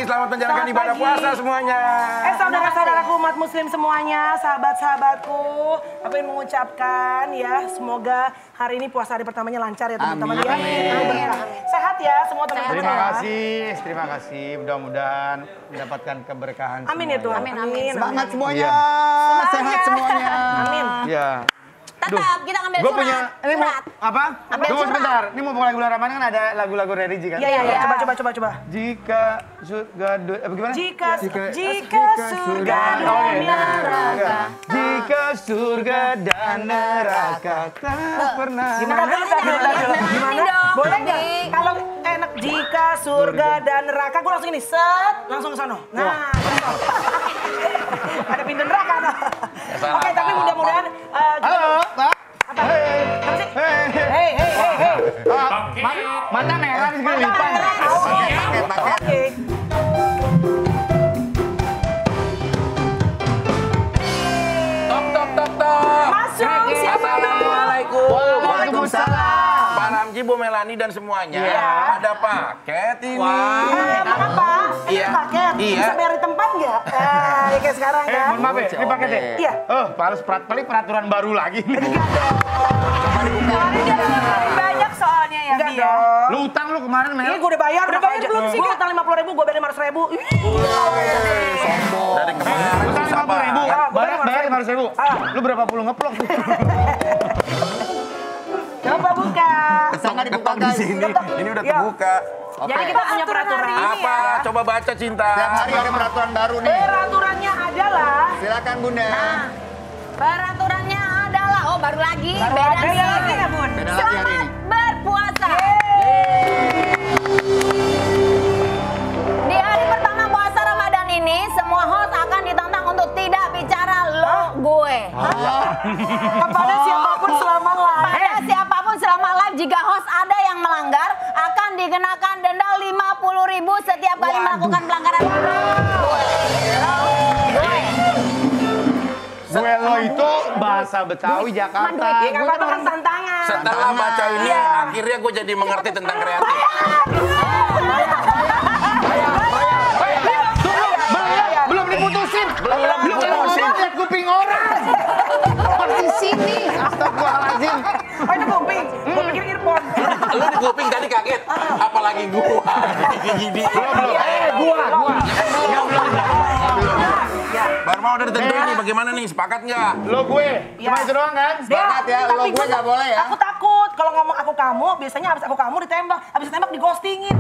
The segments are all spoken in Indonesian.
selamat menjalankan ibadah puasa semuanya. Saudara-saudaraku umat muslim semuanya, sahabat-sahabatku, aku ingin mengucapkan ya, semoga hari ini puasa hari pertamanya lancar ya teman-teman ya. Sehat ya semua teman-teman. Terima kasih. Mudah-mudahan mendapatkan keberkahan. Amin ya Tuhan. Amin. Semangat semuanya. Sehat semuanya. Amin. Ya. Tetap kita ngambil Gue punya, ini mau surat. apa? Tunggu sebentar, ini mau bulan Ramadan kan ada lagu-lagu religi kan? Iya. Coba. Jika surga, apa gimana? Jika surga dan neraka. Jika surga dan neraka tak pernah. Gimana? Boleh nggak? Kalau enak jika surga dan neraka, gue langsung ini langsung ke sono. Nah, ada pintu neraka. Oke, tapi mudah-mudahan. Halo, Pak. Apa sih? Hei. Mata merah di sini lipat. Oke. Tok. Masuk, siapa? Assalamualaikum. Waalaikumsalam. Pak Ramji, Bu Melani dan semuanya. Ada paket ini. Makan Pak, Iya. paket. Iya. Bisa bayar di tempat nggak? Ya kayak sekarang kan. Mohon maaf ya, ini paketnya. Iya. Harus peraturan baru lagi nih. Kemarin dia udah banyak soalnya ya, Enggak Bi ya. dong. Lu utang lu kemarin, Mel? Ini gue udah bayar. Udah bayar belum sih? Gue utang 50.000, gue bayar 500.000. Dari kemarin. Utang 50.000. Bayar 500.000. Lu berapa puluh ngeplok? Coba buka. Sangat dibuka di sini. Ini udah terbuka. Jadi kita punya peraturan ini Apa? ya. Coba baca Cinta. Tiap hari ada peraturan baru nih. Peraturannya adalah. Silakan Bunda. Peraturannya adalah, baru lagi. Baru Beda ada ya, sih. ya, Bun? Beda lagi hari Selamat ini. berpuasa. Di hari pertama puasa Ramadan ini, semua host akan ditantang untuk tidak bicara lo gue. Kepada siapapun selama live. Pada siapapun selama live, jika host ada yang melanggar, akan dikenakan denda 50.000 setiap kali melakukan pelanggaran. Gue lo itu bahasa Betawi Jakarta. Ya nggak apa-apa kan tantangan. Setelah baca ini, akhirnya gue jadi mengerti tentang kreatif. Belum diputusin. Belum diputusin. Lihat kuping orang. Seperti sini. Astagfirullahaladzim. Oh itu kuping. Gue pikir earphone. Lu di kuping tadi kaget. Apalagi gua. Gini. Gua. Baru mau udah ditentuin nih, bagaimana nih? Sepakat nggak? Lo gue. Cuma itu doang kan? Sepakat ya. Lo Tapi gue nggak boleh ya. Aku takut. Kalau ngomong aku kamu, biasanya abis aku kamu ditembak. Abis ditembak dighostingin.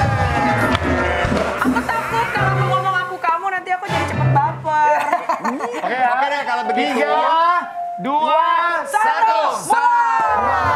Aku takut kalau aku ngomong aku kamu, nanti aku jadi cepet baper. Oke deh kalau begitu. 3, 2, 1.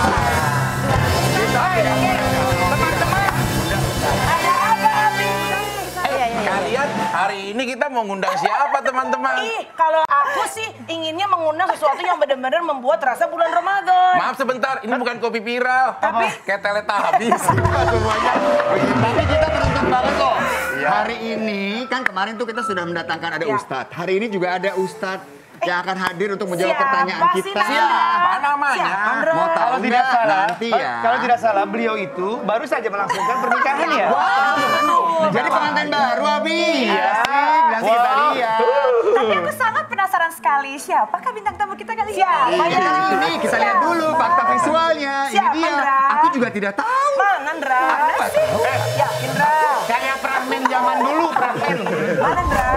Kalian hari ini kita mau ngundang siapa teman-teman? Kalau aku sih inginnya mengundang sesuatu yang benar-benar membuat rasa bulan Ramadan. Maaf sebentar, ini bukan kopi viral. Tapi kayak Teletubbies. Semuanya. Tapi kita beruntung banget kok. Hari ini kan kemarin tuh kita sudah mendatangkan ada Ustadz. Hari ini juga ada Ustadz yang akan hadir untuk menjawab pertanyaan kita. Siapa namanya? Mau tahu Kalau tidak nggak? salah, Nanti ya. kalau tidak salah beliau itu baru saja melangsungkan pernikahan ya. Jadi pengantin baru, Abi. Iya. Nanti kita lihat. Tapi aku sangat penasaran sekali, siapakah bintang tamu kita kali ini? Iya, ini kita lihat dulu fakta visualnya. Ini Siapa, dia. Ndra? Aku juga tidak tahu. Mana Ndra? Ya Indra. Kayak pramen zaman dulu, pramen. Mana Ndra?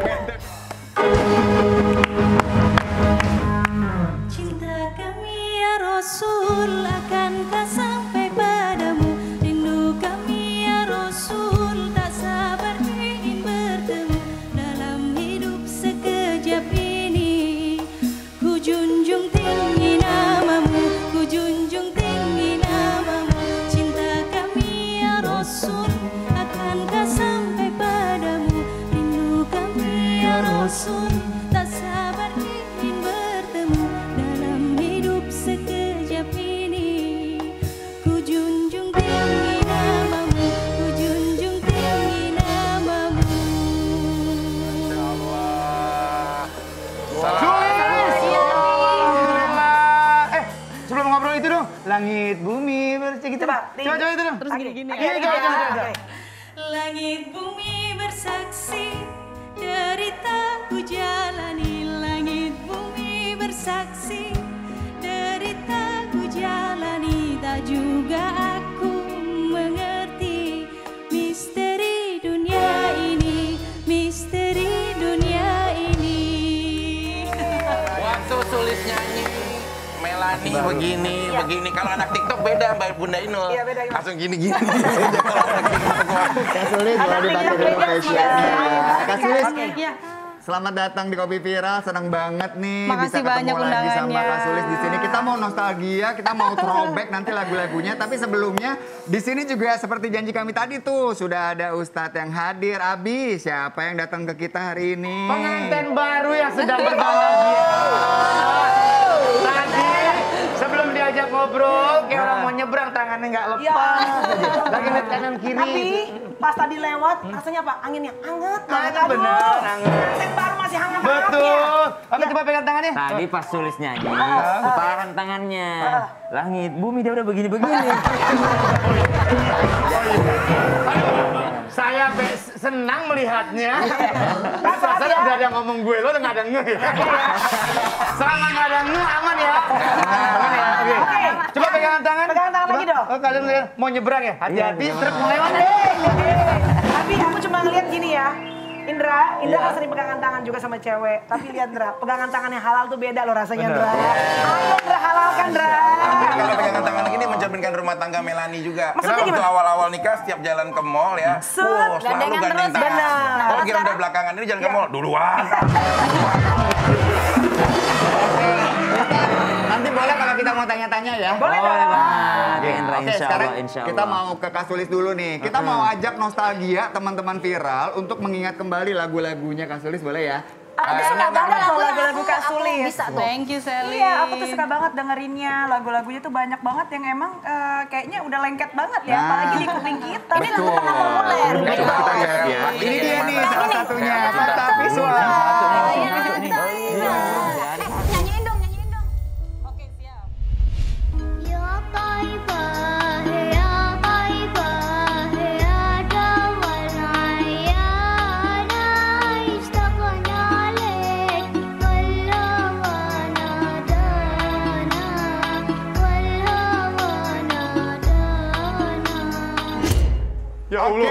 Cinta kami ya Rasul akankah sampai padamu. Rindu kami ya Rasul tak sabar ingin bertemu. Dalam hidup sekejap ini ku junjung tinggi namamu, ku junjung tinggi namamu. Cinta kami ya Rasul akankah sampai padamu. Rindu kami ya Rasul tak sabar ingin bertemu. Dalam hidup sekejap ini ku junjung tinggi namamu, ku junjung tinggi namamu. Sebelum ngobrol itu dong, langit bumi bersih gitu. Coba Coba itu dong. Terus gini. Iya, coba. Langit bumi nyanyi Melani begini. Kalau anak TikTok beda Mbak Bunda Inul. Iya, beda gimana? Langsung gini. Kalau anak TikTok. Kak Sulis boleh dipakai dulu facialnya. Kak Sulis, Iya. selamat datang di Kopi Viral, senang banget nih Makasih bisa banyak ketemu lagi sama undangannya. Kak Sulis di sini. Kita mau nostalgia, kita mau throwback nanti lagu-lagunya. Tapi sebelumnya di sini juga seperti janji kami tadi tuh sudah ada Ustadz yang hadir. Abi, siapa yang datang ke kita hari ini? Pengantin baru yang sedang berbahagia. Tadi sebelum diajak ngobrol, kayak orang mau nyebrang tangannya nggak lepas. Ya. Lagi lihat kanan kiri. Tapi pas tadi lewat, rasanya apa? Anginnya hangat banget. Hangat, bener, hangat. Pengantin baru masih hangat-hangatnya. Betul. Oke, coba pegang tangannya. Tadi pas Sulis nyanyi, putaran tangannya. Langit, bumi dia udah begini-begini. Saya senang melihatnya. Rasanya udah ada ngomong gue, lo udah nggak ada nge ya. Selama nggak ada nge, aman ya. Aman ya, oke. Coba pegangan tangan. Pegangan tangan lagi dong. Oh, kalian lihat, mau nyebrang ya? Hati-hati, truk mau lewat. Tapi aku cuma ngeliat gini ya. Indra kan sering pegangan tangan juga sama cewek. Tapi lihat Indra, pegangan tangan yang halal tuh beda loh rasanya Indra. Ayo Indra, halalkan Indra. Kalau pegangan tangan gini mencerminkan rumah tangga Melani juga. Maksudnya Waktu gimana? awal-awal nikah setiap jalan ke mall ya. Selalu Gandengan gandeng terus, tangan. benar. Kalau kira udah belakangan ini jalan ke mall duluan. Nanti boleh kalau kita mau tanya-tanya ya? Boleh dong. Oke, Indra, Oke, insya sekarang Allah, insya Allah. kita mau ke Kak Sulis dulu nih. Kita mau ajak nostalgia teman-teman viral untuk mengingat kembali lagu-lagunya Kak Sulis, boleh ya? Aku suka banget lagu-lagu Kak aku Sulis. bisa tuh. Thank you Sally. Iya, aku tuh suka banget dengerinnya. Lagu-lagunya tuh banyak banget yang emang kayaknya udah lengket banget ya. Nah. Apalagi di kuping kita. Ini lagu pernah populer. Coba kita lihat ya. Ini dia nih salah satunya, Fakta Visual. Nyanyiin dong, nyanyiin dong. Oke, siap. Ya Taibah, ya Taibah, ya Dawal Ayana, ishtaqna lek, walhawa nadana, walhawa nadana. Ya Allah.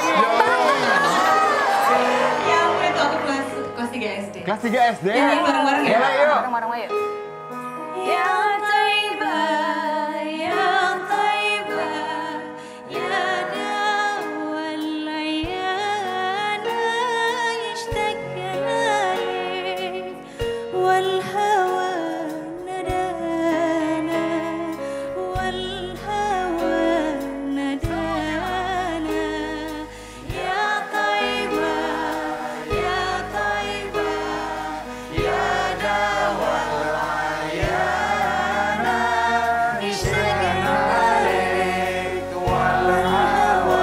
Ya ampun, itu aku kelas 3 SD. Kelas 3 SD. bareng-bareng ya? Boleh yuk. Bareng-bareng ayo. Ya Taibah, ya Taibah, ya Dawal Ayana, ishtaqna lek, walhawa nadana, walhawa nadana. Ya Taibah, ya Taibah, ya Dawal Ayana, ishtaqna lek, walhawa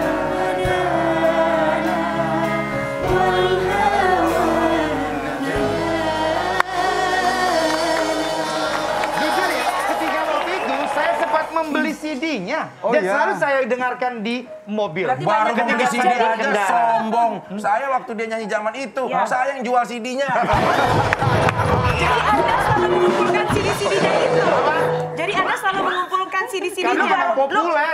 nadana, Jujur ya, ketika waktu itu saya sempat membeli CD-nya. Dan selalu saya dengarkan di mobil. Baru Ketika membeli CD saya aja berkendara. sombong. Saya waktu dia nyanyi zaman itu, saya yang jual CD-nya. Jadi Anda selalu mengumpulkan Karena CD-CD-nya. baru populer.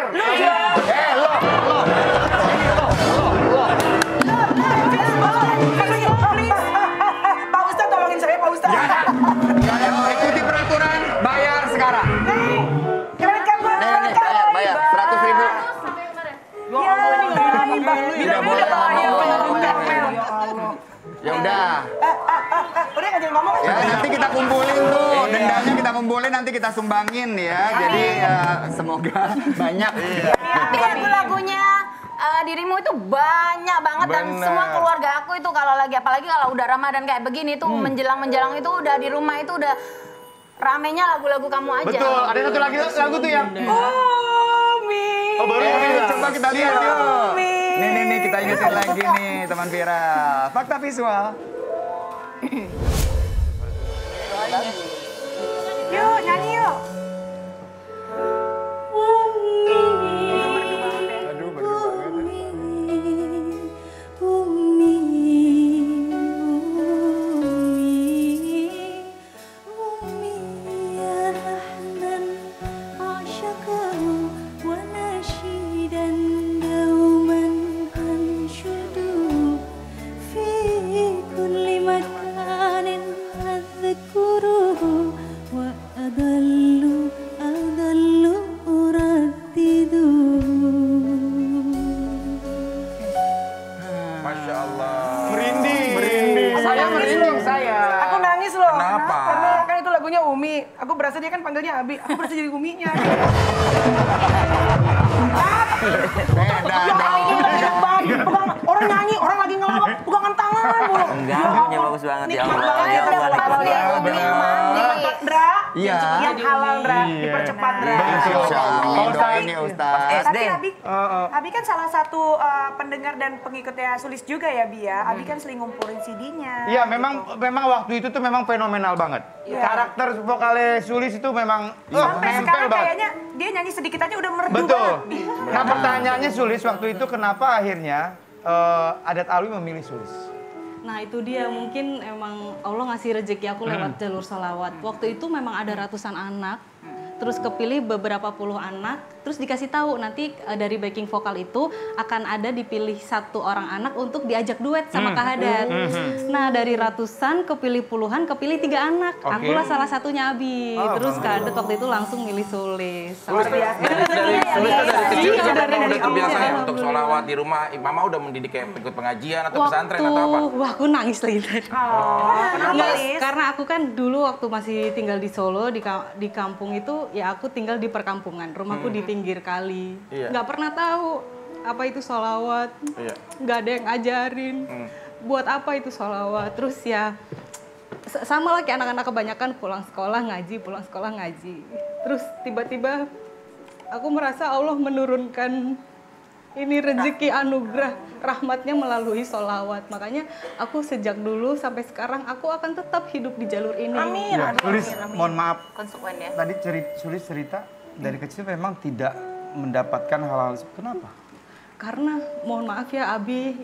Pak Ustadz tolongin saya Pak Ustadz. Ikuti peraturan, bayar sekarang. Keren gue. Bayar 100.000. Tidak boleh ngomong. Ya udah. Udah nggak jadi ngomong. Ya nanti kita kumpulin tuh, dendanya kita kumpulin nanti kita sumbangin ya. Jadi ya, semoga banyak. Tapi lagu-lagunya dirimu itu banyak banget dan Bener. semua keluarga aku itu kalau lagi apalagi kalau udah Ramadan kayak begini tuh menjelang-menjelang itu udah di rumah itu udah ramenya lagu-lagu kamu aja. Betul, ada satu lagi lagu tuh yang Umi. oh, baru bilang. Coba kita lihat yuk. Nih kita ingetin lagi nih teman viral. Fakta visual. Yuk, nyanyi yuk. في كل مكان أذكره Masya Allah. Merinding. Saya merinding saya. Aku nangis loh. Kenapa? Karena kan itu lagunya Umi. Aku berasa dia kan panggilnya Abi. Aku berasa jadi Uminya. Beda dong. Orang nyanyi, orang lagi ngelawak, pegangan tangan mulu. Enggak, lagunya bagus banget ya Allah. banget Ya udah Allah. pas dia Umi yang mandi. Dra, Iya. yang halal Dra, dipercepat Dra. Doain ya Ustaz. Tapi Abi kan salah satu pendengar dan pengikutnya Sulis juga ya Bi ya. Abi kan sering ngumpulin CD-nya. Iya, memang waktu itu tuh memang fenomenal banget. Karakter vokalnya Sulis itu memang Sampai nempel sekarang banget. kayaknya dia nyanyi sedikit aja udah merdu Betul. banget. Bi. Nah pertanyaannya Sulis waktu itu kenapa akhirnya Adat Alwi memilih Sulis? Nah itu dia, mungkin emang Allah ngasih rezeki aku lewat jalur sholawat. Waktu itu memang ada ratusan anak, terus kepilih beberapa puluh anak, terus dikasih tahu nanti dari backing vokal itu akan ada dipilih satu orang anak untuk diajak duet sama Kak Hadat. Nah dari ratusan kepilih puluhan, kepilih 3 anak. Oke. Akulah salah satunya Abi. Terus Kak Hadat waktu itu langsung milih Sulis. Sulis tuh dari kecil Iya, juga dari udah kecil. terbiasa ya untuk Alhamdulillah. sholawat di rumah. Mama udah mendidik kayak ikut pengajian atau pesantren atau apa? Wah aku nangis lagi tadi. Nggak, karena aku kan dulu waktu masih tinggal di Solo, di kampung itu ya aku tinggal di perkampungan. Rumahku di pinggir kali. Iya. Nggak pernah tahu apa itu sholawat. Iya. Nggak ada yang ngajarin. Buat apa itu sholawat. Terus ya sama lah kayak anak-anak kebanyakan pulang sekolah ngaji. Terus tiba-tiba aku merasa Allah menurunkan ini rezeki anugerah rahmatnya melalui sholawat. Makanya aku sejak dulu sampai sekarang aku akan tetap hidup di jalur ini. Amin. Ya, Sulis, mohon maaf. Konsekuen ya. Tadi Sulis cerita dari kecil memang tidak mendapatkan hal-hal kenapa? Karena mohon maaf ya Abi,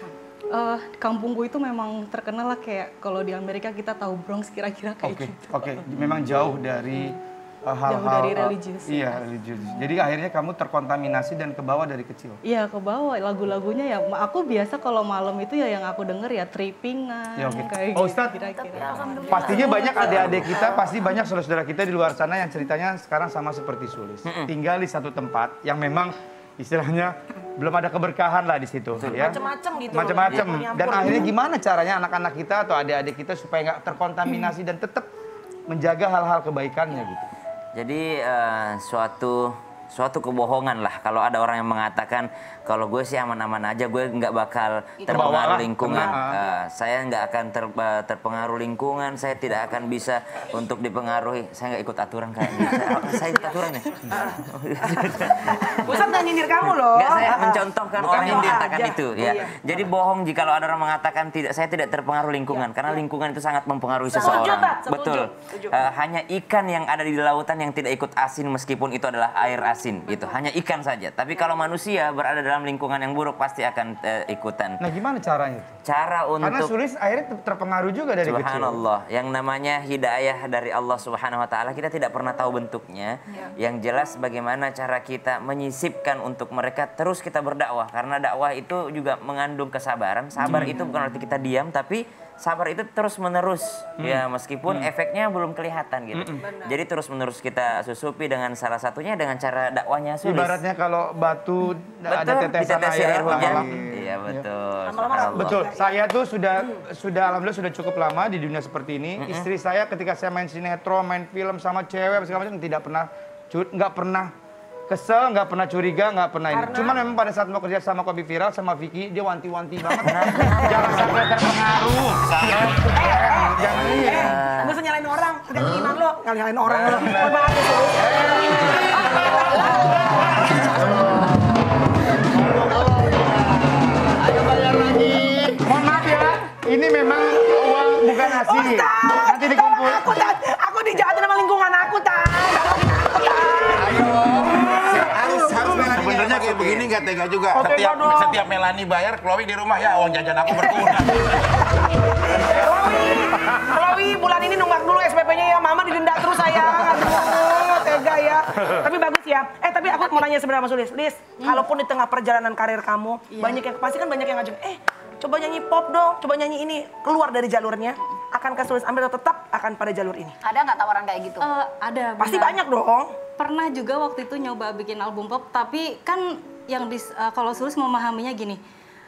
kampungku itu memang terkenal lah kayak kalau di Amerika kita tahu Bronx kira-kira kayak Oke, gitu. oke. Memang jauh dari hal-hal. Jauh dari religius. Iya, religius. Jadi akhirnya kamu terkontaminasi dan ke bawah dari kecil. Iya ke bawah lagu-lagunya ya. Aku biasa kalau malam itu ya yang aku denger ya trippingan Ya, oke. kayak Oh, gitu Ustadz, kira-kira. pastinya banyak adik-adik kita, pasti banyak saudara-saudara kita di luar sana yang ceritanya sekarang sama seperti Sulis. Tinggal di satu tempat yang memang istilahnya belum ada keberkahan lah di situ. Ya. Macem-macem gitu. Macam-macam. Nyampur. Dan akhirnya gimana caranya anak-anak kita atau adik-adik kita supaya nggak terkontaminasi dan tetap menjaga hal-hal kebaikannya gitu. Jadi suatu kebohongan lah kalau ada orang yang mengatakan kalau gue sih aman-aman aja, gue nggak bakal terpengaruh lingkungan. Saya nggak akan terpengaruh lingkungan, saya tidak akan bisa untuk dipengaruhi. Saya nggak ikut aturan kayak gitu. Saya ikut aturan ya? Ustaz nggak nyindir kamu loh. Nggak, saya mencontohkan orang yang mengatakan aja. itu ya. Jadi bohong jika ada orang mengatakan saya tidak terpengaruh lingkungan karena lingkungan itu sangat mempengaruhi seseorang. Pak. Betul. Hanya ikan yang ada di lautan yang tidak ikut asin meskipun itu adalah air asin gitu. Hanya ikan saja. Tapi kalau manusia berada dalam lingkungan yang buruk pasti akan ikutan. Nah gimana caranya? Cara Karena untuk Sulis akhirnya terpengaruh juga dari kecil. Subhanallah, yang namanya hidayah dari Allah Subhanahu wa taala kita tidak pernah tahu bentuknya. Yang jelas bagaimana cara kita menyisipkan untuk mereka terus kita berdakwah karena dakwah itu juga mengandung kesabaran. Sabar itu bukan arti kita diam tapi sabar itu terus menerus ya meskipun efeknya belum kelihatan gitu. Jadi terus menerus kita susupi dengan salah satunya dengan cara dakwahnya Sulis. Ibaratnya kalau batu ada Betul, tetesan ditetesi air air hujan. lama-lama. Iya betul. Lama-lama Betul, saya tuh sudah alhamdulillah sudah cukup lama di dunia seperti ini. Istri saya ketika saya main sinetron, main film sama cewek segala macam tidak pernah nggak pernah kesel, nggak pernah curiga, nggak pernah ini. Cuman memang pada saat mau kerja sama Kopi Viral sama Vicky, dia wanti-wanti banget. Jangan sampai terpengaruh. Jangan ini. Nggak usah nyalain orang. Ada iman lo, nggak nyalain orang lo. Mohon maaf ya, Sus. Mohon maaf ya, ini memang uang bukan asli. Nanti dikumpul. Aku dijahatin sama lingkungan aku, Tan. Sebenarnya kayak begini nggak tega juga. Oke, dong. Setiap Melani bayar, Chloe di rumah ya uang jajan aku berkurang. Chloe, bulan ini nunggak dulu SPP-nya ya. Mama didenda terus sayang. Aduh, tega ya. Tapi bagus ya. Tapi aku mau nanya sebenarnya Mas Sulis. Lis, kalaupun di tengah perjalanan karir kamu, pasti kan banyak yang ngajak, coba nyanyi pop dong, coba nyanyi ini. Keluar dari jalurnya, akan ke Sulis ambil atau tetap akan pada jalur ini? Ada nggak tawaran kayak gitu? Ada. Pasti benar. banyak dong. Pernah juga waktu itu nyoba bikin album pop, tapi kan yang kalau Sulis memahaminya gini,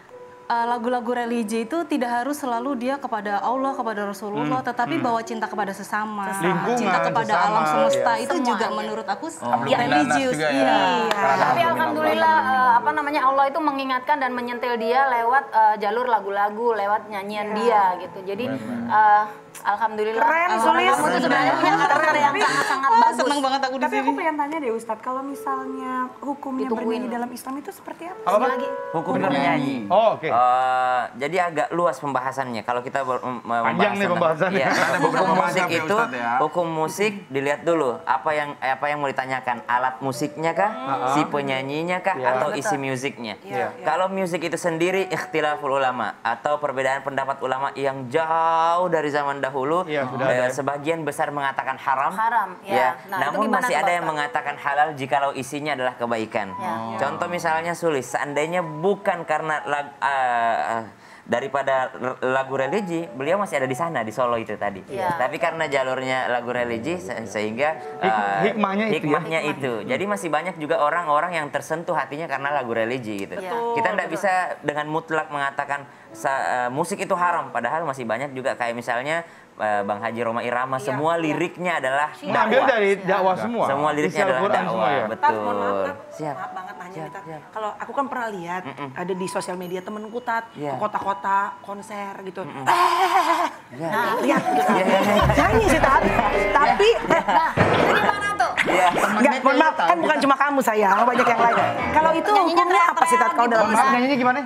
lagu-lagu religi itu tidak harus selalu dia kepada Allah, kepada Rasulullah, tetapi bawa cinta kepada sesama, Lingkungan, cinta kepada sesama, alam semesta iya. itu juga Semuanya. menurut aku Ambil religius. juga ya. Iya. Tapi alhamdulillah Allah itu mengingatkan dan menyentil dia lewat jalur lagu-lagu, lewat nyanyian dia gitu. Jadi alhamdulillah. Keren, Sulis. Kamu tuh sebenarnya punya karakter yang sangat-sangat bagus. Seneng banget aku di Tapi sini. aku pengen tanya deh Ustadz, kalau misalnya hukumnya Ditungguin. bernyanyi dalam Islam itu seperti apa? Apa? Lagi. Hukum bernyanyi. Oh, oke. Jadi agak luas pembahasannya. Kalau kita Panjang nih pembahasannya. Iya. Ada beberapa Hukum mazhab musik ya, itu, Ustadz, ya. hukum musik dilihat dulu apa yang mau ditanyakan, alat musiknya kah, si penyanyinya kah, Iya. atau isi musiknya. Iya. Kalau musik itu sendiri ikhtilaful ulama atau perbedaan pendapat ulama yang jauh dari zaman dahulu, Iya, sudah ada. sebagian besar mengatakan haram. Haram, ya. Ya. Nah, itu Namun gimana masih tuh, ada Pak yang Ustadz? mengatakan halal jikalau isinya adalah kebaikan. Ya. Contoh misalnya Sulis, seandainya bukan karena daripada lagu religi, beliau masih ada di sana di Solo itu tadi. Iya. Tapi karena jalurnya lagu religi sehingga Hikmahnya itu ya? hikmahnya itu. Jadi masih banyak juga orang-orang yang tersentuh hatinya karena lagu religi gitu. Betul, Kita tidak betul. bisa dengan mutlak mengatakan musik itu haram, padahal masih banyak juga kayak misalnya Bang Haji Roma Irama, semua liriknya adalah Mengambil dakwah. dari dakwah semua. Semua Isi liriknya adalah Al-Quran dakwah, semua ya? Tat, mohon maaf, betul. Tat. Siap. Maaf banget nanya Siap, nih, Tat. siap. Kalau aku kan pernah lihat ada di sosial media temenku, Tat, Iya. ke kota-kota konser gitu. Iya. Nah, lihat gitu. Iya, iya, iya. Nyanyi sih, Tat. Tapi Nah, itu gimana tuh? Iya. enggak, mohon maaf, kan bukan cuma kamu sayang, banyak yang lain. Kalau itu Nyanyinya hukumnya apa sih, Tat, kalau dalam Maaf, Islam? nyanyinya gimana?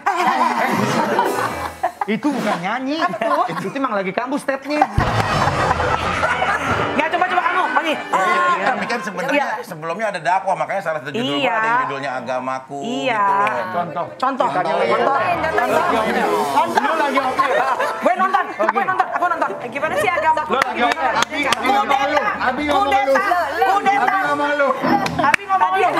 Itu bukan nyanyi. Itu emang lagi kambuh stepnya. Enggak, coba kamu, Pani. Tapi kan sebenarnya sebelumnya ada dakwah, makanya salah satu judul Iya. ada yang judulnya agamaku Iya. gitu loh. Contoh. Contoh. Lu lagi oke. Gue nonton, aku nonton. Gimana sih agama? Lu lagi oke. Abi ngomong lu. Abi ngomong lu. Kudeta. Abi ngomong lu. Abi ngomong lu.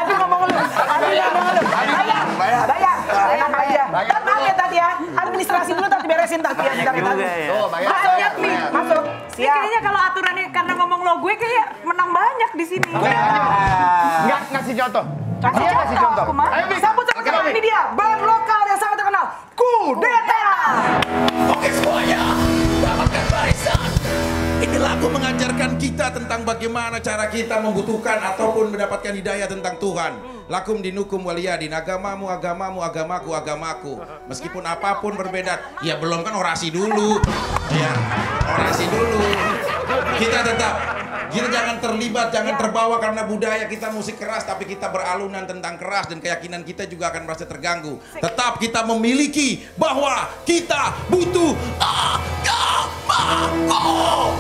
Bayar. Enak aja. Tat, maaf ya, Tat ya. Administrasi dulu, Tat, beresin, Tat ya. Bentar, Juga Tat. ya. Tuh, bayar. Masuk, bayar, nih. bayar. Masuk. Ini Siap. kayaknya kalau aturannya karena ngomong lo gue kayak menang banyak di sini. Nggak ngasih contoh. Kasih Dia kasih contoh. aku mah. Ayo, Bi. Sambut sama ini dia, band lokal yang sangat terkenal, Kudeta. Oke semuanya, rapatkan barisan. Ini lagu mengajarkan kita tentang bagaimana cara kita membutuhkan ataupun mendapatkan hidayah tentang Tuhan. Lakum dinukum waliyadin, agamamu, agamamu, agamaku, agamaku. Meskipun apapun berbeda, ya belum kan orasi dulu. Ya, orasi dulu. Kita jangan terlibat, jangan terbawa karena budaya kita musik keras, tapi kita beralunan tentang keras dan keyakinan kita juga akan merasa terganggu. Tetap kita memiliki bahwa kita butuh agamaku.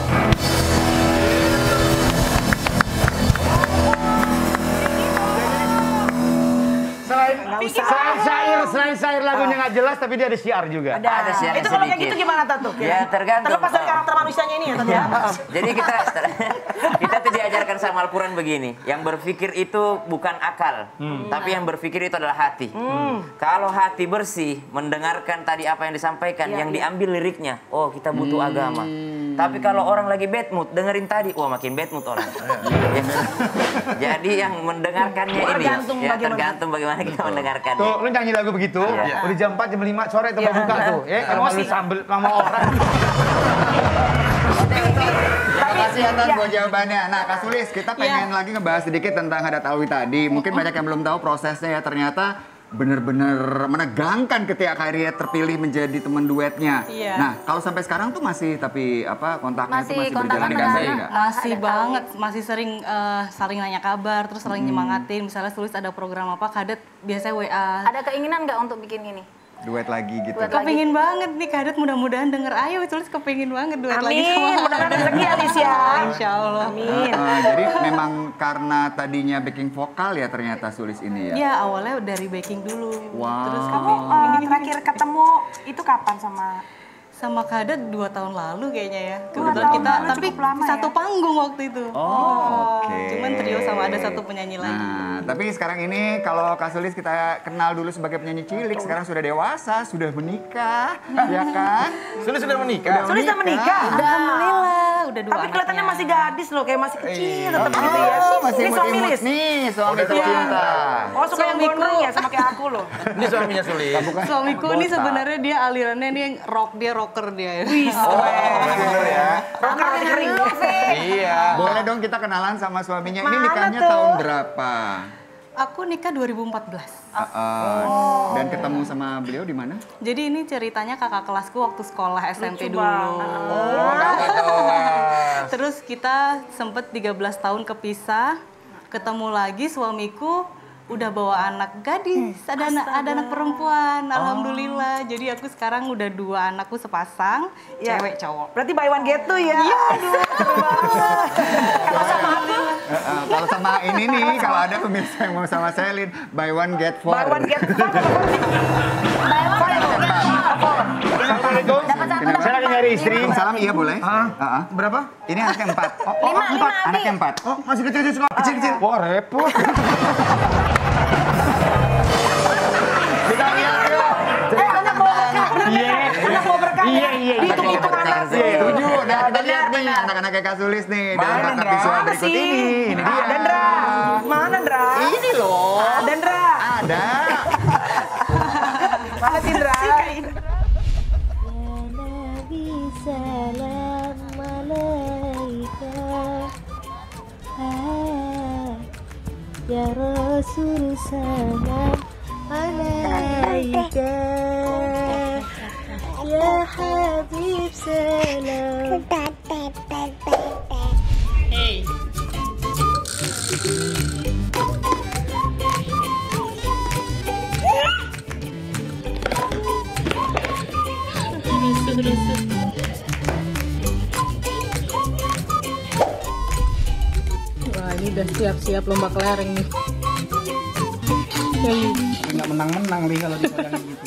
Selain syair lagunya nggak jelas, tapi dia ada syiar juga. Ada sih Itu kalau kayak gitu gimana, Tat, tuh? Ya, tergantung. Terlepas dari karakter manusianya ini ya, Tat ya. Jadi kita tuh diajarkan sama Al-Quran begini, yang berpikir itu bukan akal, tapi yang berpikir itu adalah hati. Kalau hati bersih, mendengarkan tadi apa yang disampaikan, yang diambil liriknya, oh kita butuh agama. Tapi kalau orang lagi bad mood, dengerin tadi, wah makin bad mood orang. Ya. Jadi yang mendengarkannya ini, tergantung bagaimana kita mendengarkannya. Tuh, lu nyanyi lagu begitu, Iya. udah jam 4, jam 5 sore itu buka tuh. Ya, kalau lu sambel sama orang. Terima kasih atas buat jawabannya. Nah, Kak Sulis, kita pengen lagi ngebahas sedikit tentang Hadat Alwi tadi. Mungkin banyak yang belum tahu prosesnya ya. Ternyata bener-bener menegangkan ketika akhirnya terpilih menjadi teman duetnya. Iya. Nah, kalau sampai sekarang tuh masih tapi kontaknya Masih tuh masih kontakan berjalan dengan dengan baik anak. nggak? Masih banget, masih sering saling nanya kabar, terus saling nyemangatin. Misalnya Sulis ada program apa, Kadet biasanya WA. Ada keinginan nggak untuk bikin ini? Duet lagi gitu. Duet Kepingin banget nih Kadet, mudah-mudahan denger. Ayo Sulis kepingin banget duet lagi Amin, sama mudah-mudahan Kadet. rezeki Alicia. Insya Allah. Amin. Jadi memang karena tadinya backing vokal ya ternyata Sulis ini ya. Ya awalnya dari baking dulu. Wow. Terus Kamu terakhir ketemu itu kapan sama Kadet 2 tahun lalu kayaknya ya. 2 Kebetulan tahun kita lalu, tapi cukup lama satu ya? panggung waktu itu. Oke. Cuman trio sama ada satu penyanyi lagi. Nah, tapi sekarang ini kalau Kak Sulis kita kenal dulu sebagai penyanyi cilik, sekarang sudah dewasa, sudah menikah, ya kan? Sudah menikah. Sulis udah menikah. Alhamdulillah, udah 2 Tapi kelihatannya anaknya. masih gadis loh, kayak masih kecil tetap gitu ya. Masih Ini suami imut-imut Lis. nih, suami tercinta. Oh, suka yang Suamiku. gondrong ya sama kayak aku loh. Ini suaminya Sulis. Suamiku ini sebenarnya dia alirannya dia rocker dia. Wih, Bener ya. rocker hati kering. Iya. Boleh dong kita kenalan sama suaminya. Ini Mana nikahnya tuh? tahun berapa? Aku nikah 2014. Dan ketemu sama beliau di mana? Jadi ini ceritanya kakak kelasku waktu sekolah SMP Lucu dulu. banget. Terus kita sempet 13 tahun kepisah, ketemu lagi suamiku udah bawa anak gadis, ada anak perempuan, alhamdulillah. Jadi aku sekarang udah 2 anakku sepasang, Ya. cewek cowok. Berarti buy one get two ya? Iya. Aduh, seru banget. Kalau sama aku, Kalau sama ini nih, kalau ada pemirsa yang mau sama Selin, buy one get four. buy one get four. Assalamualaikum. Saya lagi nyari istri. Salam iya boleh. Berapa? Ini anaknya 4. Lima, Anaknya 4. Oh, masih kecil sekolah. Kecil-kecil. Wah, repot. Kita lihat ya. Anak bawa berkah, Iya. anak bawa berkah. Iya. Dihitung-hitung anak. Setuju. Nah, kita lihat nih anak-anaknya Kak Sulis nih dalam Mana, kakak Ndra? visual Mana berikut sih? ini. Ini dia. Ada, Ndra. Mana, Ndra? Ini loh. Ada, Ndra. Ada. Mana sih, Ndra? Nabi salam alaika Ya Rasul salam alaika Ya Habib salam Wah, ini udah siap-siap lomba kelereng nih. Nggak menang-menang nih kalau dipandang gitu.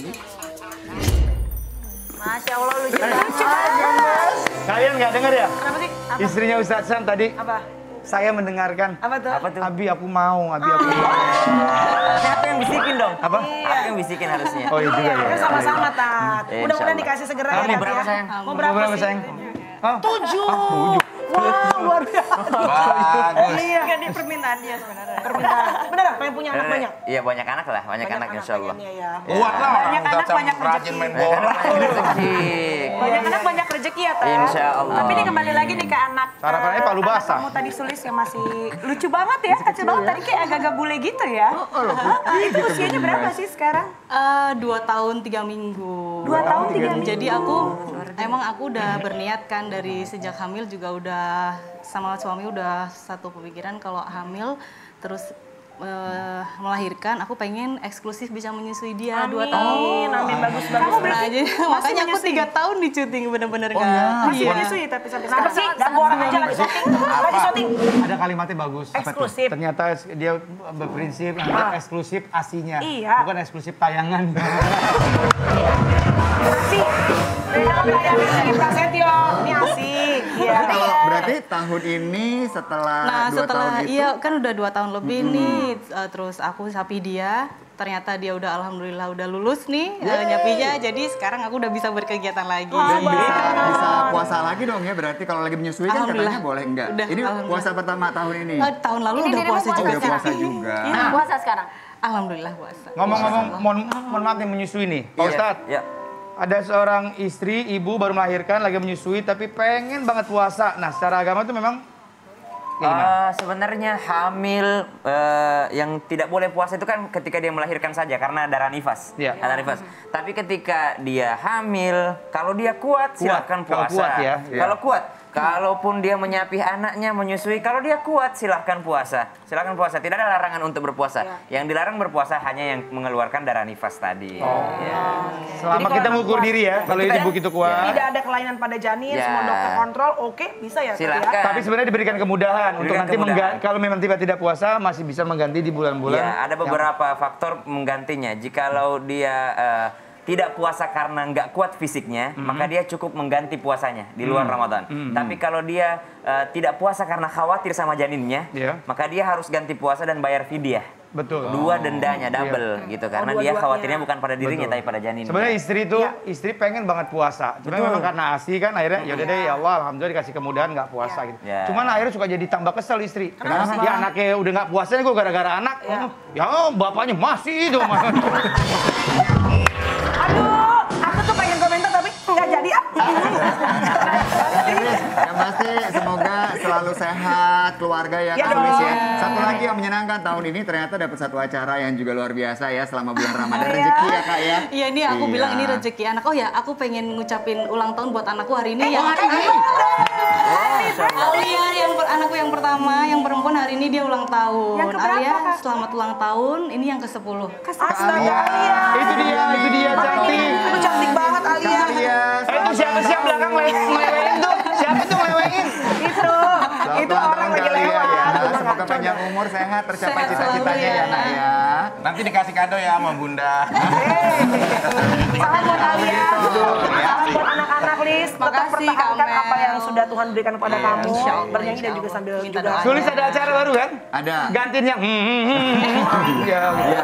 Masya Allah lucu banget. Kalian nggak dengar ya? Kenapa sih? Apa? Istrinya Ustadz Sam tadi. Apa? Saya mendengarkan. Apa tuh? Apa tuh? Abi aku mau, Abi aku mau. Siapa yang bisikin dong? Apa? Aku yang bisikin harusnya. Oh iya juga ya. Kan sama-sama, Tat. Insya Mudah-mudahan Allah. dikasih segera Kamu ya, Tat, berapa, ya. sayang? Mau berapa sih? sayang? Hah? 7. Wow, luar biasa. Bagus. Iya. Kan ini permintaan dia sebenarnya. Permintaan. Bener, pengen punya anak banyak? Iya banyak anak lah, banyak anak insya Allah. pengennya ya. Kuat lah orang Banyak anak, Ustadz Sam banyak rajin rezeki. main bola. Rezeki. Banyak anak banyak rezeki ya, Teh. Insya Allah. Tapi ini kembali lagi nih ke anak. Sarapannya palu anak basah. kamu tadi Sulis yang masih lucu banget ya, kecil banget. Tadi kayak agak-agak bule gitu ya. Itu usianya berapa sih sekarang? 2 tahun 3 minggu. 2 tahun 3 minggu. Jadi aku udah berniat kan dari sejak hamil juga udah sama suami udah satu pemikiran kalau hamil terus melahirkan aku pengen eksklusif bisa menyusui dia 2 tahun. Amin, bagus. Kamu berarti Nah, jadi makanya aku 3 tahun di syuting bener-bener kan. Masih menyusui tapi sampai sekarang. Kenapa sih? Ganggu orang aja lagi syuting. Lagi syuting. Ada kalimatnya bagus. Eksklusif. Ternyata dia berprinsip yang eksklusif asinya. Iya. Bukan eksklusif tayangan. Asik. Beda tayangan lagi Prasetyo. Ini asik. Iya. Berarti tahun ini setelah Nah 2 setelah tahun itu iya kan udah 2 tahun lebih nih terus aku sapi dia ternyata dia udah alhamdulillah udah lulus nih nyapinya jadi sekarang aku udah bisa berkegiatan lagi. dan bisa puasa lagi dong ya berarti kalau lagi menyusui kan katanya Alhamdulillah. boleh enggak? Udah, Ini alhamdullah. puasa pertama tahun ini. Tahun lalu Ini udah dirimu puasa puasa juga. Udah puasa juga. Nah, puasa sekarang. Alhamdulillah puasa. Ngomong-ngomong, mohon maaf nih menyusui nih. Pak Ustadz, Ya. ada seorang istri, ibu baru melahirkan, lagi menyusui, tapi pengen banget puasa. Nah, secara agama tuh memang Sebenarnya hamil yang tidak boleh puasa itu kan ketika dia melahirkan saja karena darah nifas. Iya. Darah nifas. Tapi ketika dia hamil, kalau dia kuat silahkan Kalau puasa. kuat ya. Kalau kuat, kalaupun dia menyapih anaknya, menyusui, kalau dia kuat silahkan puasa. Silahkan puasa. Tidak ada larangan untuk berpuasa. Yang dilarang berpuasa hanya yang mengeluarkan darah nifas tadi. Ya. selama Jadi kita kalau mengukur kuat, diri ya, kalau ibu gitu kuat. Tidak ada kelainan pada janin, Ya. semua dokter kontrol, oke, bisa ya? Tat, ya? Silakan. Tapi sebenarnya diberikan kemudahan untuk Diberikan nanti kemudahan. kalau memang tiba tidak puasa masih bisa mengganti di bulan-bulan. Ya, ada beberapa faktor menggantinya. Jikalau dia tidak puasa karena nggak kuat fisiknya, maka dia cukup mengganti puasanya di luar Ramadan. Tapi kalau dia tidak puasa karena khawatir sama janinnya, Iya. maka dia harus ganti puasa dan bayar fidyah. Betul. Dua dendanya double gitu karena dia khawatirnya bukan pada dirinya tapi pada janin. Sebenarnya istri pengen banget puasa. Cuma memang karena ASI kan akhirnya yaudah deh ya Allah alhamdulillah dikasih kemudahan nggak puasa gitu. Cuman akhirnya suka jadi tambah kesel istri. Karena dia anaknya udah nggak puasa gue gara-gara anak. Ya bapaknya masih itu. Aduh, aku tuh pengen komentar tapi nggak jadi. Yang pasti semoga selalu sehat keluarga ya Kak Sulis ya. Satu lagi yang menyenangkan tahun ini ternyata dapat satu acara yang juga luar biasa ya selama bulan Ramadan. Rezeki ya Kak ya. Iya ini aku bilang ini rezeki anak. Oh ya aku pengen ngucapin ulang tahun buat anakku hari ini. Alia yang anakku yang pertama yang perempuan hari ini dia ulang tahun. Yang keberapa, Alia Kak? selamat ulang tahun. Ini yang ke-10. Astaga, Alia. Itu dia cantik. Lu cantik banget, Alia. Itu siapa belakang ngelewain tuh? Siapa tuh ngelewain? Itu orang lagi lewat. Semoga panjang umur, sehat, tercapai cita-citanya ya Nak ya. Nanti dikasih kado ya sama Bunda. Salam buat Alia. Salam buat anak-anak, Lis. Tetap Makasih, Kak pertahankan Mel. apa yang sudah Tuhan berikan kepada kamu. Bernyanyi dan juga sambil Minta juga. doa. Sulis ada acara baru kan? Ada. Gantiin yang Iya.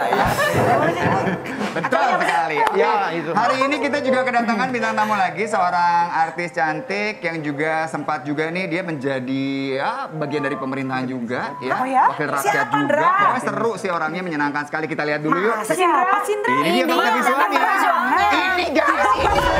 Betul sekali. Ya itu. Hari ini kita juga kedatangan bintang tamu lagi, seorang artis cantik yang juga sempat juga nih dia menjadi bagian dari pemerintahan juga ya. Oh ya? Wakil rakyat Siapa, juga. Ndra? Pokoknya seru sih orangnya, menyenangkan sekali. Kita lihat dulu yuk. Siapa sih, Ndra? Ini dia fakta visualnya. Ini guys.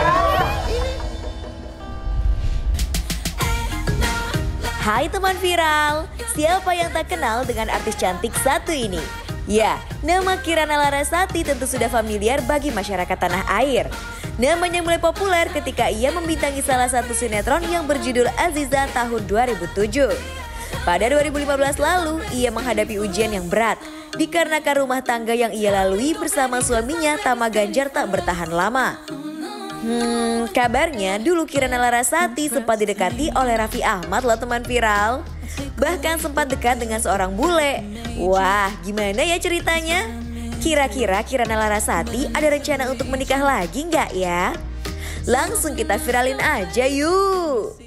Hai teman viral, siapa yang tak kenal dengan artis cantik satu ini? Ya, nama Kirana Larasati tentu sudah familiar bagi masyarakat tanah air. Namanya mulai populer ketika ia membintangi salah satu sinetron yang berjudul Aziza tahun 2007. Pada 2015 lalu, ia menghadapi ujian yang berat dikarenakan rumah tangga yang ia lalui bersama suaminya Tama Ganjar tak bertahan lama. Kabarnya dulu Kirana Larasati sempat didekati oleh Raffi Ahmad loh teman viral. Bahkan sempat dekat dengan seorang bule. Wah, gimana ya ceritanya? Kira-kira Kirana Larasati ada rencana untuk menikah lagi nggak ya? Langsung kita viralin aja yuk.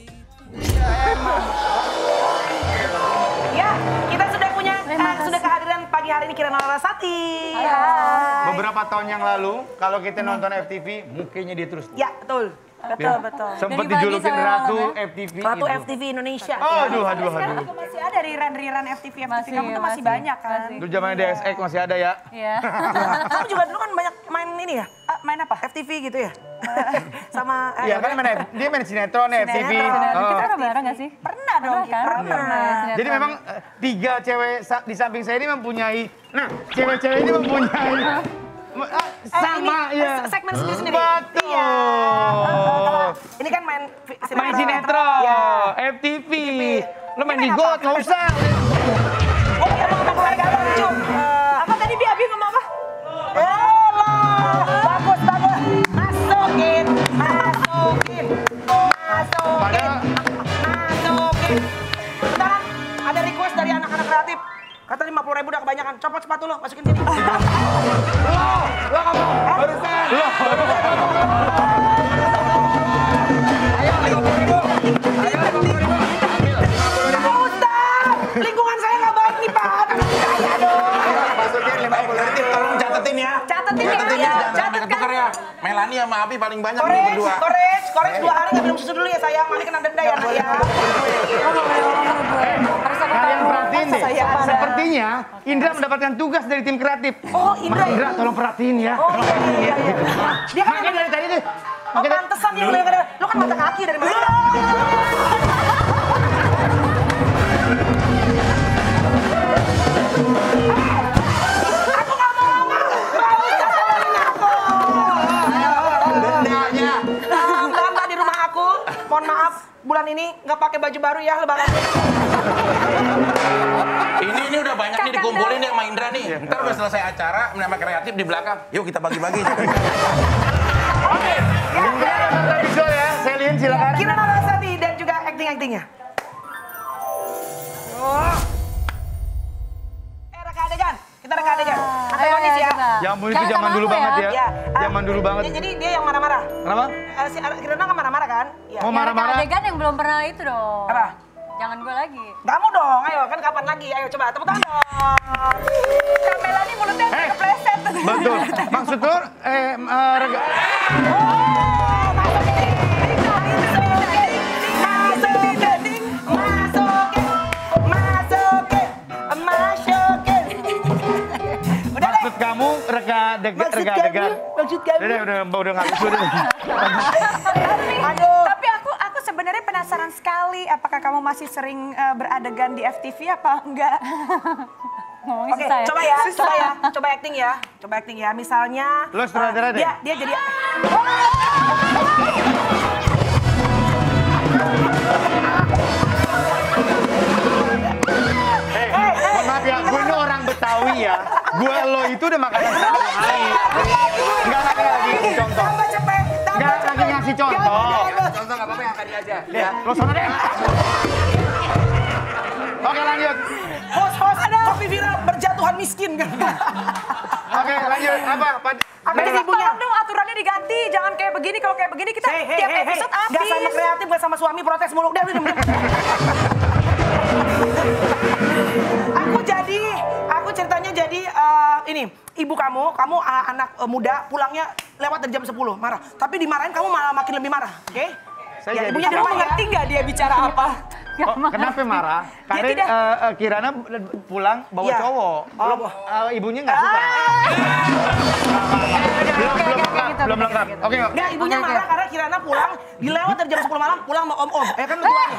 Ya, kita sudah punya sudah kehadiran pagi hari ini Kirana Larasati. Beberapa tahun yang lalu kalau kita nonton FTV, mukanya dia terus. Ya, betul. Betul. Sempat dijulukin Ratu FTV. Ratu itu. FTV Indonesia. Aduh. Sekarang juga masih ada riran FTV kamu tuh masih banyak kan? Dulu zamannya DSX masih ada ya. Iya. Kamu juga dulu kan banyak main ini ya? Main apa? FTV gitu ya? Sama Iya kan dia main sinetron ya FTV. Kita pernah bareng nggak sih? Pernah dong kan? Pernah. Jadi memang 3 cewek di samping saya ini mempunyai, nah cewek-cewek ini mempunyai sama ya. Segmen sendiri-sendiri. Betul. Iya. Ini kan main sinetron. Ya. FTV. Lu main di GOT nggak usah. Oh, ya ngomong lagi lucu. Apa tadi Abi ngomong apa? Bagus. Masukin. Bentar, ada request dari anak-anak kreatif. Kata 50.000 udah kebanyakan. Copot sepatu lo, masukin sini. Ustaz, lingkungan saya nggak baik nih Pak. Saya dong. Masukin 50.000. Tolong catetin ya. Catetin ya. Jangan ketukar ya. Melani sama Abi paling banyak nih berdua. Korek 2 hari nggak minum susu dulu ya sayang. Nanti kena denda ya nak ya. Kalian perhatiin deh. Sepertinya Indra mendapatkan tugas dari tim kreatif. Oh, Indra. Mas Indra tolong perhatiin ya. Oh iya. Dia kan Makanya dari tadi tuh. Oh pantesan dia mulai kadang. Lu kan mata kaki dari mana? Aku nggak mau ngomong. Nggak usah salahin aku. Dendanya. Tante di rumah aku, mohon maaf, bulan ini nggak pakai baju baru ya lebaran. Ini udah banyak nih dikumpulin nih sama Indra nih. Ntar udah selesai acara, nama kreatif di belakang. Yuk kita bagi-bagi. Oke. Visual ya, Selin silakan. Kirana Larasati dan juga acting-actingnya. Reka adegan. Kita reka adegan. Antagonis ya. Yang itu zaman dulu banget ya. Zaman dulu banget. Jadi dia yang marah-marah. Kenapa? Si Kirana kan marah-marah kan? Iya. Mau marah-marah. Adegan yang belum pernah itu dong. Apa? Jangan gue lagi. Kamu dong, ayo kan kapan lagi? Ayo coba tepuk tangan dong. Kamela nih mulutnya agak kepleset. Betul. Maksud lu, rega... Maksud kamu rega-degar. Maksud kamu. Udah nggak lucu deh. Tapi aku sebenarnya penasaran sekali. Apakah kamu masih sering beradegan di FTV apa enggak? Oke, coba acting ya. Misalnya, Lo sutradara deh. dia jadi. Mohon maaf ya, gue ini orang Betawi ya. Gue lo itu udah makanan sehari-hari. Enggak lagi ngasih contoh. Enggak lagi ngasih contoh. Contoh nggak apa-apa, yang tadi aja. Ya, lo sana deh. Oke, lanjut. Host, kopi viral berjatuhan miskin kan? Oke, lanjut. Apa? Apa ibunya? Dong aturannya diganti, jangan kayak begini. Kalau kayak begini kita tiap episode habis. Gak sama kreatif, gak sama suami protes mulu. Udah. Aku ceritanya jadi ini, ibu kamu anak muda pulangnya lewat dari jam 10, marah. Tapi dimarahin kamu malah makin lebih marah, oke? Ya, ibunya dia ngerti nggak dia bicara apa? Oh, kenapa marah? Karena Kirana pulang bawa cowok. Ibunya nggak suka. Belum lengkap. Oke. Nggak, ibunya marah karena Kirana pulang dilewat dari jam 10 malam pulang sama om-om. Ya kan lu tuanya.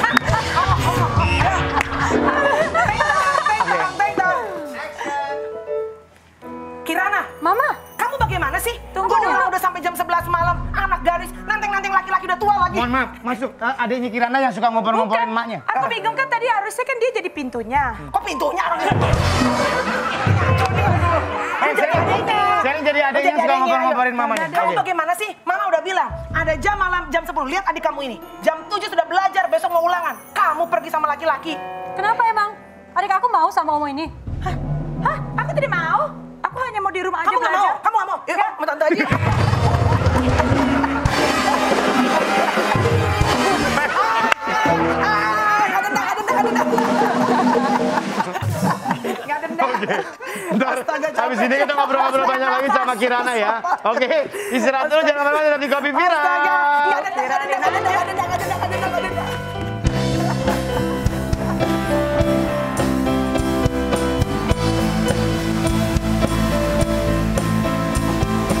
Kirana, Mama, kamu bagaimana sih? Tunggu dulu. Udah sampai jam 11 malam, anak garis, nanteng-nanteng laki-laki udah tua lagi. Mohon maaf, masuk. Adiknya Kirana yang suka ngobrol-ngobrolin emaknya. Aku bingung kan tadi harusnya kan dia jadi pintunya. Kok pintunya orang itu? Saya jadi adiknya yang suka ngobrol-ngobrolin mamanya. Kamu bagaimana sih? Mama udah bilang, ada jam malam jam 10. Lihat adik kamu ini. Jam 7 sudah belajar, besok mau ulangan. Kamu pergi sama laki-laki. Kenapa emang? Adik aku mau sama Omo ini. Hah? Aku tidak mau. Aku hanya mau di rumah aja Kamu nggak mau? belajar. Kamu nggak mau? Ya, mau tante aja. Nggak dendam. Ntar, habis ini kita ngobrol-ngobrol banyak lagi sama Kirana ya. Oke, istirahat dulu, jangan kemana-mana, di Kopi Viral. Nggak dendam.